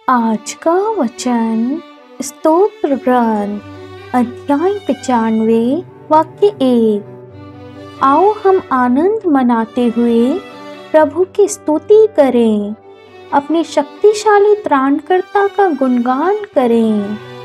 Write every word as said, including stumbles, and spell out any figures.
आज का वचन स्तोत्र ग्रंथ अध्याय पचानवे वाक्य एक। आओ हम आनंद मनाते हुए प्रभु की स्तुति करें, अपने शक्तिशाली त्राणकर्ता का गुणगान करें।